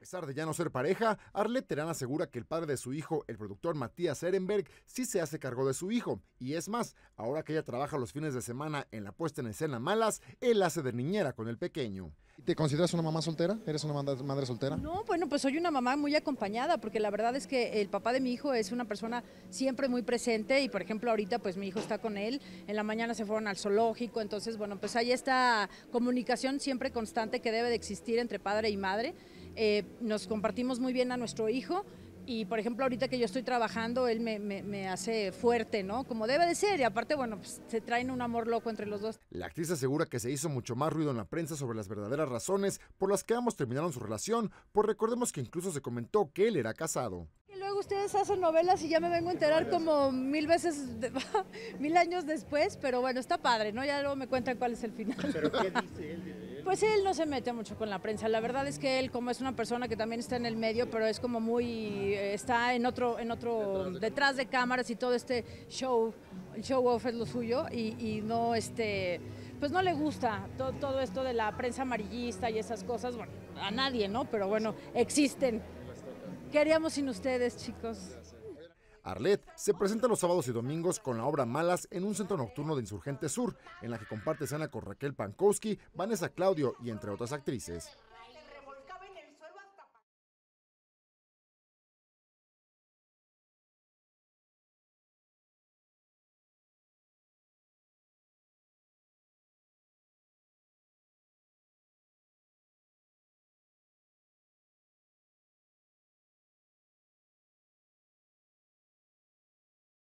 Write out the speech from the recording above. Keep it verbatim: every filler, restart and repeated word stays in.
A pesar de ya no ser pareja, Arlette Terán asegura que el padre de su hijo, el productor Matías Ehrenberg, sí se hace cargo de su hijo. Y es más, ahora que ella trabaja los fines de semana en la puesta en escena Malas, él hace de niñera con el pequeño. ¿Te consideras una mamá soltera? ¿Eres una madre soltera? No, bueno, pues soy una mamá muy acompañada, porque la verdad es que el papá de mi hijo es una persona siempre muy presente y, por ejemplo, ahorita pues mi hijo está con él, en la mañana se fueron al zoológico, entonces, bueno, pues hay esta comunicación siempre constante que debe de existir entre padre y madre. Eh, nos compartimos muy bien a nuestro hijo y, por ejemplo, ahorita que yo estoy trabajando, él me, me, me hace fuerte, ¿no? Como debe de ser, y aparte, bueno, pues se traen un amor loco entre los dos. La actriz asegura que se hizo mucho más ruido en la prensa sobre las verdaderas razones por las que ambos terminaron su relación, pues recordemos que incluso se comentó que él era casado. Y luego ustedes hacen novelas y ya me vengo a enterar como mil veces, mil años después, pero bueno, está padre, ¿no? Ya luego me cuentan cuál es el final. ¿Pero qué dice él? Pues él no se mete mucho con la prensa. La verdad es que él, como es una persona que también está en el medio, pero es como muy, está en otro, en otro, detrás de, detrás de cámaras y todo este show, el show off es lo suyo y, y no, este, pues no le gusta todo, todo esto de la prensa amarillista y esas cosas. Bueno, a nadie, ¿no? Pero bueno, existen. ¿Qué haríamos sin ustedes, chicos? Arlette se presenta los sábados y domingos con la obra Malas en un centro nocturno de Insurgente Sur, en la que comparte escena con Raquel Pankowski, Vanessa Claudio y entre otras actrices.